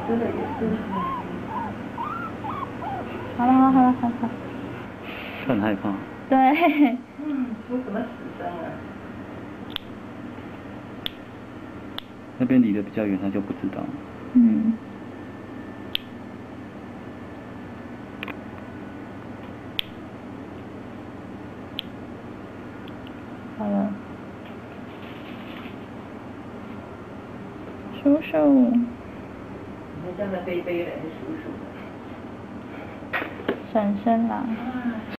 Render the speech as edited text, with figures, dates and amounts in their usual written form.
真的也是。 好了。 很害怕。 对。 出什么死声啊？ 那边离得比较远，他就不知道。 好了。叔叔。 你叫他贝贝来，叔叔。 婶婶啦。